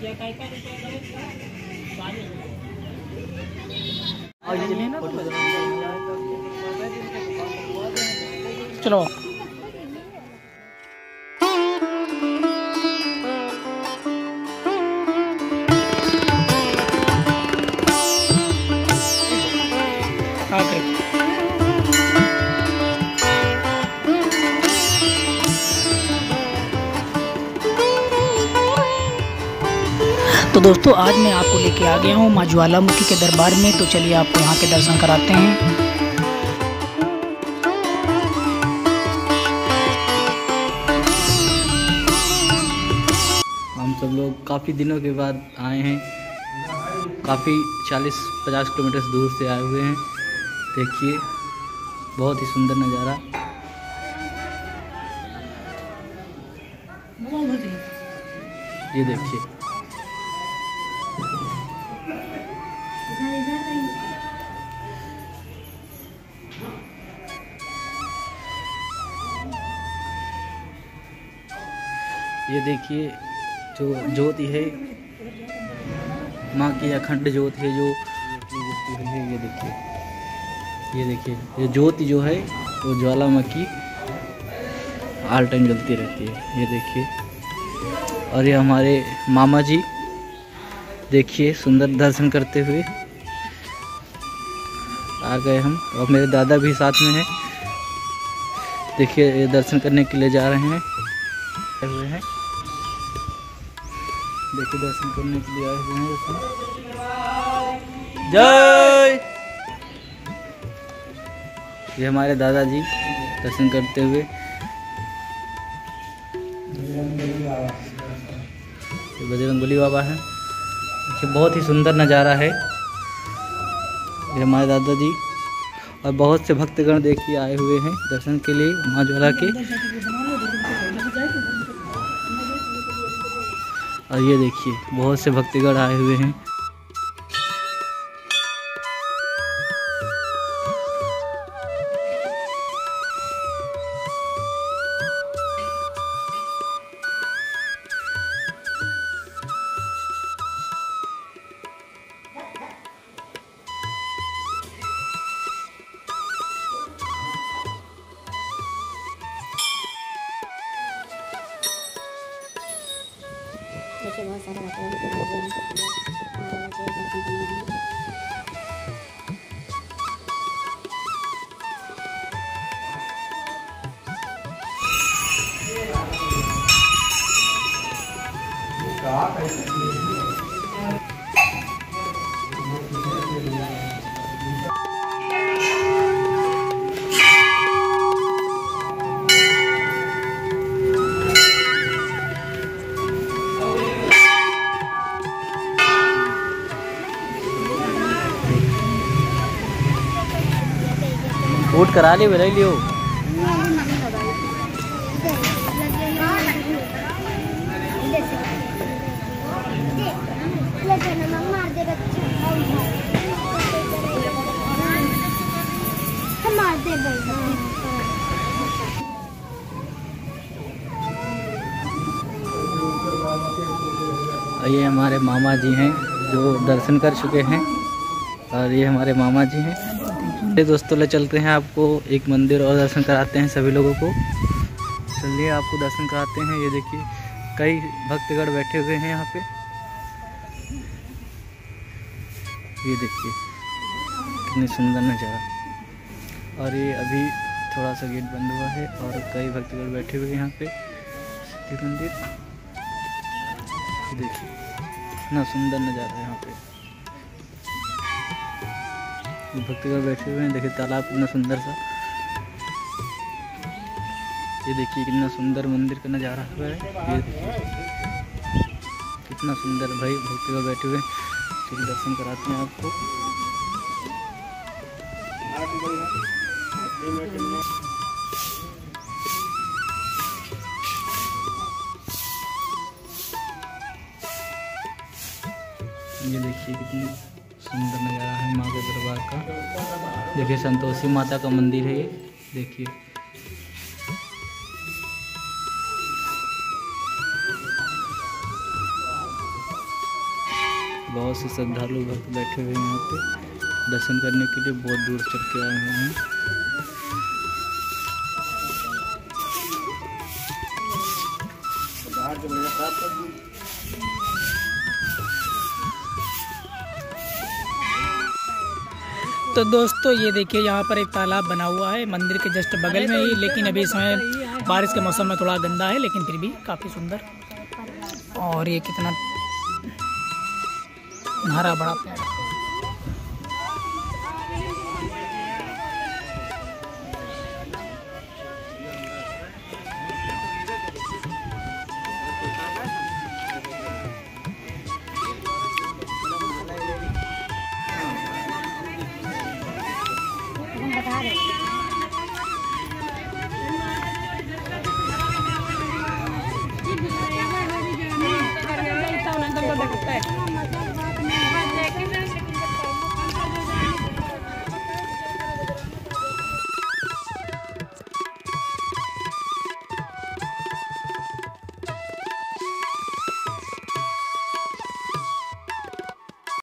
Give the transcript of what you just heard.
चलो तो दोस्तों आज मैं आपको लेके आ गया हूँ माँ ज्वालामुखी के दरबार में। तो चलिए आपको यहाँ के दर्शन कराते हैं। हम सब लोग काफ़ी दिनों के बाद आए हैं, काफ़ी 40-50 किलोमीटर दूर से आए हुए हैं। देखिए बहुत ही सुंदर नज़ारा। ये देखिए जो ज्योति है माँ की अखंड ज्योति है जो है। ये देखिए ये ज्योति जो है वो ज्वालामुखी ऑल टाइम जलती रहती है। ये देखिए, और ये हमारे मामा जी देखिए सुंदर दर्शन करते हुए आ गए हम, और मेरे दादा भी साथ में हैं। देखिए ये दर्शन करने के लिए जा रहे हैं। देखिए दर्शन करने के लिए आए हुए हैं। जय। ये हमारे दादाजी दर्शन करते हुए। बजरंगबली बाबा है। देखिए बहुत ही सुंदर नज़ारा है। ये हमारे दादाजी और बहुत से भक्तगण देखिए आए हुए हैं दर्शन के लिए माँ ज्वाला के। और ये देखिए बहुत से भक्तगण आए हुए हैं। बहुत सारा वोट करा ले ले लियो। ये हमारे मामा जी हैं जो दर्शन कर चुके हैं, और ये हमारे मामा जी हैं। दोस्तों ले चलते हैं, आपको एक मंदिर और दर्शन कराते हैं सभी लोगों को। चलिए आपको दर्शन कराते हैं। ये देखिए कई भक्तगण बैठे हुए हैं यहाँ पे। ये देखिए कितनी सुंदर नज़ारा। और ये अभी थोड़ा सा गेट बंद हुआ है और कई भक्तगण बैठे हुए हैं यहाँ पे शिव मंदिर। देखिए कितना सुंदर नज़ारा है यहाँ पे। भक्तगण बैठे हुए हैं। देखिए तालाब कितना सुंदर सा। ये देखिए कितना सुंदर मंदिर का नज़ारा हुआ है। ये देखिए कितना सुंदर भाई भक्तगण बैठे हुए हैं। चलिए दर्शन कराते हैं आपको। ये देखिए कितनी सुंदर नज़ारा है माँ के दरबार का। देखिए संतोषी माता का मंदिर है ये। देखिए बहुत से श्रद्धालु भक्त बैठे हुए हैं यहाँ पे दर्शन करने के लिए, बहुत दूर चल के आए हुए हैं। तो दोस्तों ये देखिए यहाँ पर एक तालाब बना हुआ है मंदिर के जस्ट बगल में ही, लेकिन अभी इसमें बारिश के मौसम में थोड़ा गंदा है, लेकिन फिर भी काफ़ी सुंदर। और ये कितना हरा भरा